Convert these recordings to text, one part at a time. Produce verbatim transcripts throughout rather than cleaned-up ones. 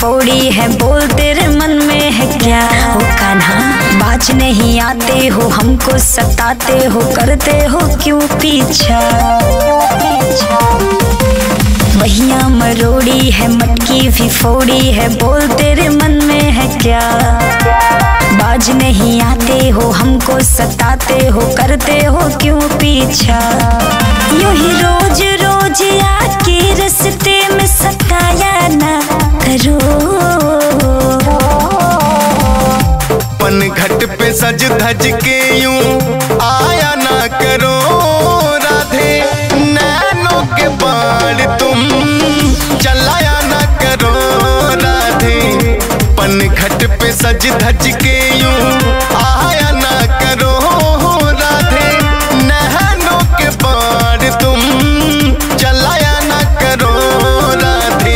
फोड़ी है, बोल तेरे मन में है क्या। ओ कान्हा बाज नहीं आते हो, हमको सताते हो, करते हो क्यों पीछा। वहिया मरोड़ी है, मटकी भी फोड़ी है, बोल तेरे मन में है क्या। बाज नहीं आते हो, हमको सताते हो, करते हो क्यों पीछा। यूं ही रोज रोज आके रस्ते में सताया ना करो। पनघट पे सज धज के यूं आया ना करो राधे, नैनों के बाण तुम चलाया ना करो राधे। पनघट पे सज धज के यूं आया ना करो राधे, नैनों के बाण तुम चलाया ना करो राधे।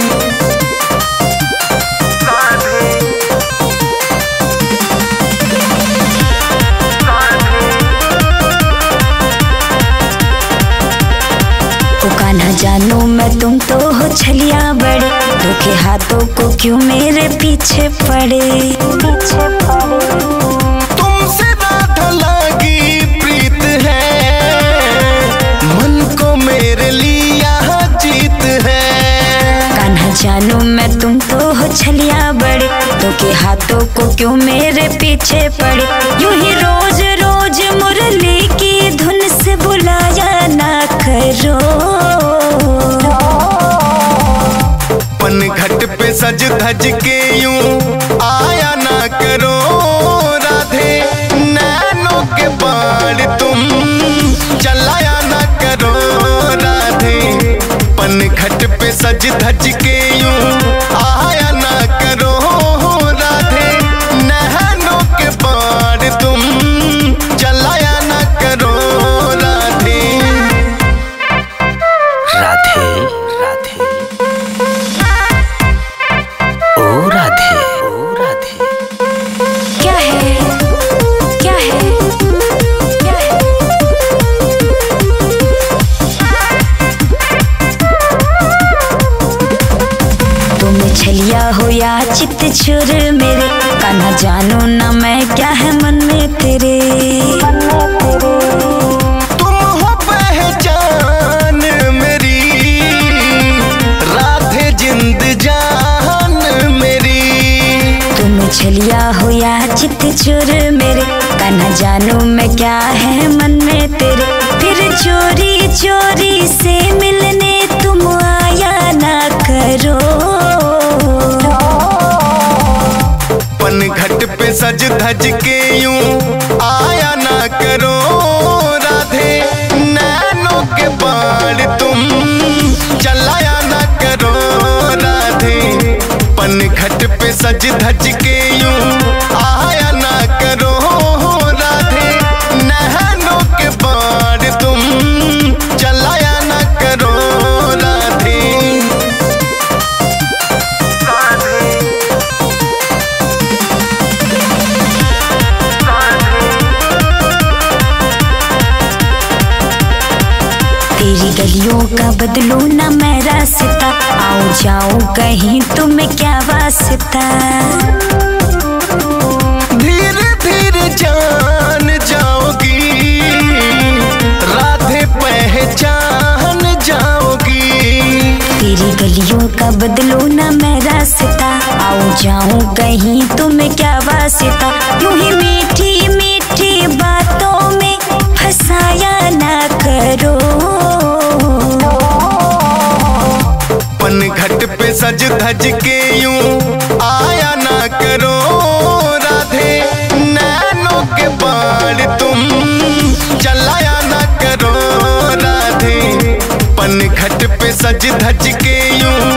कान्हा जानू मैं तुम तो हो छलिया बड़े, धोखे हाथों को क्यों मेरे पीछे पड़े। पीछे पड़े तुमसे राधा लागी प्रीत है, मन को मेरे लिया जीत है। कान्हा जानू मैं तुम तो हो छलिया बड़े, धोखे हाथों को क्यों मेरे पीछे पड़े। यूं ही रोज रोज मुरली की धुन से बुलाया ना करो। पनघट पे सज धज के यूं आया ना करो राधे, नैनों के बाण तुम चलाया ना करो राधे। पनघट पे सज धज के यूं आया ना करो राधे, नैनों के बाण तुम चलाया ना करो राधे। राधे राधे ओ राधे ओ राधे। क्या है क्या है क्या है। तुम छलिया हो या चित चुर मेरे, कान्हा जानो ना मैं क्या है मन में तेरे। तुम हो पहचान मेरी राधे, जिंद जान मेरी। तुम छलिया हो या चित चुर मेरे, कान्हा जानू मैं क्या है मन में तेरे। फिर चोरी चोरी से मिलने तुम आया ना करो। पनघट पे सज धज के यूं आया ना करो राधे, नैनों के बाण तुम चलाया ना करो राधे। पनघट पे सज धज के यूं आया ना करो राधे, नैनों के बाण तुम चलाया ना करो राधे। तेरी गलियों का बदलू ना मैं रास्ता, आओ जाओ कहीं तुम्हें क्या वास्ता। धीरे धीरे जान जाओगी राधे, पहचान जाओगी। तेरी गलियों का बदलू ना मैं रास्ता, आओ जाऊं कहीं तुम्हें क्या वास्ता। यूं ही मीठी मीठी बातों में फंसाया ना करो। पनघट पे सज धज के यूं आया ना करो राधे, नैनों के बाण तुम चलाया ना करो राधे। पनघट पे सज धज के यूं